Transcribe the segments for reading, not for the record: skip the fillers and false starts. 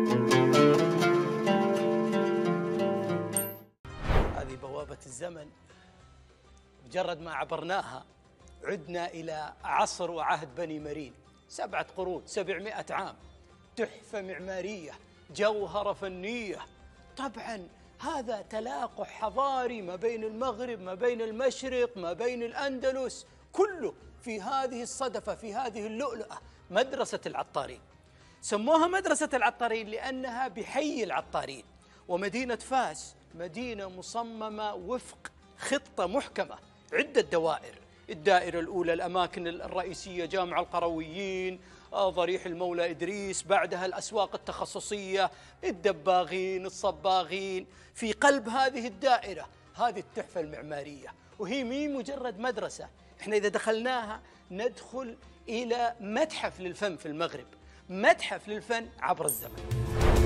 هذه بوابة الزمن، مجرد ما عبرناها عدنا إلى عصر وعهد بني مرين، 7 قرون، 700 عام، تحفة معمارية، جوهرة فنية. طبعا هذا تلاقح حضاري ما بين المغرب، ما بين المشرق، ما بين الأندلس، كله في هذه الصدفة، في هذه اللؤلؤة، مدرسة العطارين. سموها مدرسة العطارين لأنها بحي العطارين. ومدينة فاس مدينة مصممة وفق خطة محكمة، عدة دوائر. الدائرة الأولى الأماكن الرئيسية، جامع القرويين، ضريح المولى إدريس، بعدها الأسواق التخصصية، الدباغين، الصباغين. في قلب هذه الدائرة هذه التحفة المعمارية، وهي مي مجرد مدرسة، احنا إذا دخلناها ندخل إلى متحف للفن في المغرب، متحف للفن عبر الزمن.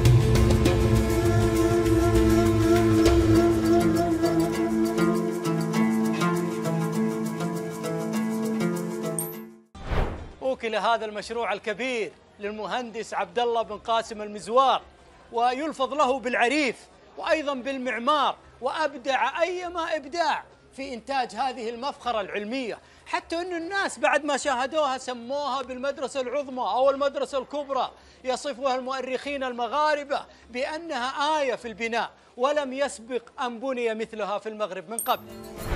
وكل هذا المشروع الكبير للمهندس عبد الله بن قاسم المزوار، ويلفظ له بالعريف وأيضا بالمعمار، وأبدع أيما إبداع في إنتاج هذه المفخرة العلمية، حتى أن الناس بعد ما شاهدوها سموها بالمدرسة العظمى أو المدرسة الكبرى. يصفها المؤرخين المغاربة بأنها آية في البناء، ولم يسبق أن بني مثلها في المغرب من قبل.